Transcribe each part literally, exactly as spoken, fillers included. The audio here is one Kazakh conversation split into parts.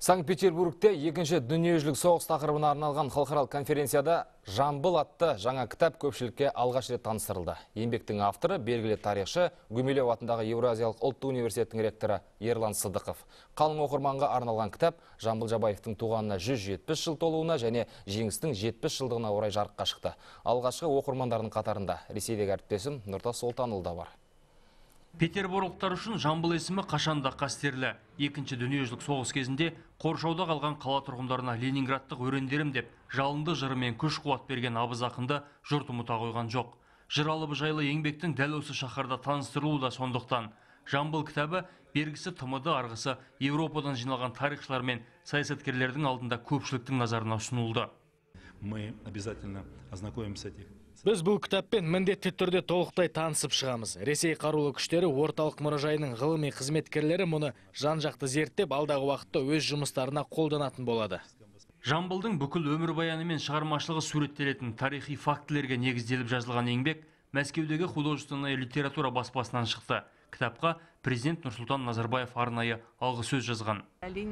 Санкт-Петербургте екінші дүниежүзілік соғыс тақырыбына арналған халықаралық конференцияда «Жамбыл» атты жаңа кітап көпшілікке алғаш рет таныстырылды. Еңбектің авторы белгілі тарихшы, Гумилев атындағы Еуразиялық ұлттық университетінің ректоры Ерлан Сыдықов. Қалың оқырманға арналған кітап Жамбыл Жабаевтың туғанына жүз жетпіс жыл толуына және жеңістің жетпіс жылдығына орай жарыққа шықты. Алғашқы оқырмандардың қатарында ресейдегі әріптесім Нұртас Солтанұлы да бар. Петербургтар үшін Жамбыл есімі қашанда қастерлі. Екінші дүниежүзілік соғыс кезінде қоршауда қалған қала тұрғындарына Ленинградтық өрендерім деп жалынды жырымен күш қуат берген абыз ақынды жұрт ұмыта қойған жоқ. Жыр алыбы жайлы еңбектің дәл осы шаһарда таныстырылуы да сондықтан. Жамбыл кітабы бергісі тмд, арғысы Еуропадан жиналған тарихшылар мен саясаткерлердің алдында көпшіліктің назарына ұсынылды. Мы обязательно ознакомимся с этим. Біз бұл кітаппен міндетті түрде толықтай танысып шығамыз. Ресей қарулы күштері орталық мұражайының ғылыми қызметкерлері мұны жан-жақты зерттеп, алдағы уақытта өз жұмыстарына қолданатын болады. Жамбылдың бүкіл өмірбаяны мен шығармашылығы суреттелетін тарихи фактілерге негізделіп жазылған еңбек Мәскеудегі художественная литература баспасынан шықты. Кітапқа президент Нұрсұлтан Назарбаев арнайы алғы сөз жазған.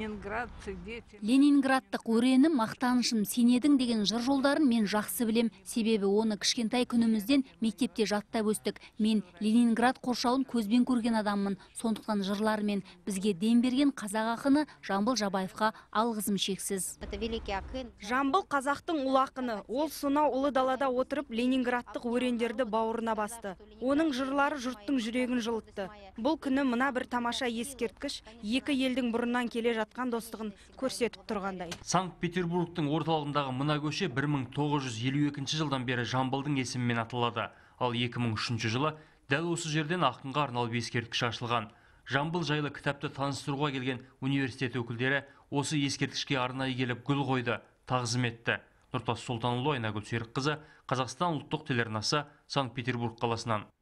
Ленинградтық өренім, мақтанышым сенедің деген жыр жолдарын мен жақсы білем. Себебі оны кішкентай күнімізден мектепте жаттап өстік. Мен Ленинград қоршауын көзбен көрген адаммын. Сондықтан жырларымен бізге дем берген қазақ ақыны Жамбыл Жабаевқа алғызым шексіз. Жамбыл қазақтың ұлы ақыны. Ол сонау ұлы далада отырып Ленинградтық өрендерді бауырына басты. Оның жырлары жұрттың жүрегін жылытты. Бұл күні мына бір тамаша ескерткіш екі елдің бұрыннан келе жатқан достығын көрсетіп тұрғандай. Санкт-Петербургтың орталығындағы мына көше бір мың тоғыз жүз елу екінші жылдан бері Жамбылдың есімімен аталады. Ал екі мың үшінші жылы дәл осы жерден ақынға арналып ескерткіш ашылған. Жамбыл жайлы кітапты таныстыруға келген университет өкілдері осы ескерткішке арнайы келіп гүл қойды, тағзым етті. Нұртас Солтанұлы, Айнагүл Серікқызы, Қазақстан ұлттық телеарнасы, Санкт-Петербург қаласынан.